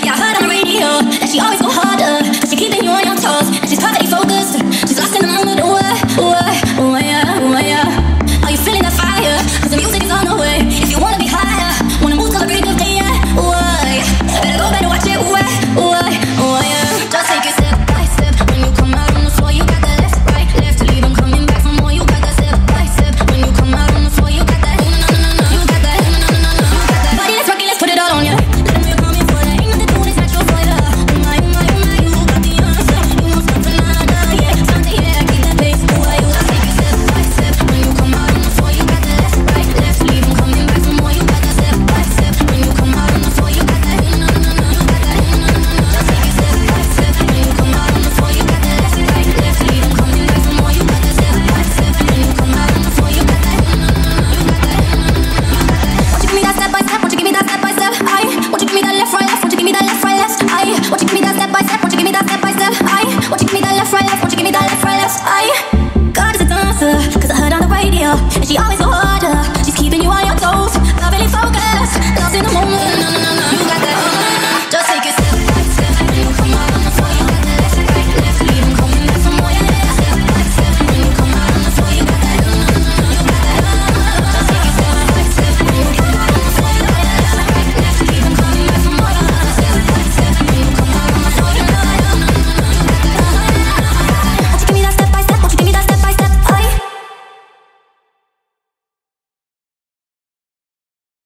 Yeah, I heard on the radio that she always go harder, but she keeping you on your toes, and she's perfectly focused. She's lost in the moment. Oh yeah. Are you feeling that fire? 'Cause the music is on the way. If you wanna be higher, wanna move till the break of day, yeah. Better go, better watch it. Oh yeah. Just take it step by step. When you come out on the floor, you got that left, right, left. Leave 'em coming back for more. You got that step by step. When you come out on the floor, you got that. No. You got that. No. You got that. Body that's rocking, let's put it all on ya. Let 'em know you're coming for that. Ain't nothing to this natural for ya. Oh my. You got the answer. You know something, yeah. Something, yeah. Keep that pace. You just take it step by step. When you come out on the floor, you got that left, right, left. Leave 'em coming back for more. You got that step by step. When you come out on the floor, you got that. No. You got that. Just take it step by step. When you come out on the floor, you got that left, right, left. Leave 'em coming back for more. You got that step by step. When you come out on the floor, you got that. You got that. Won't you give me that step by step? Won't you give me that step by step? Won't you give me that left, right, left? Won't you give me that left, right, left? Won't you give me that step by step? Won't you give me that step by step? Won't you give me that left, right, left? Won't you give me that left, right, left? God is a dancer, 'cause I heard on the radio, and she always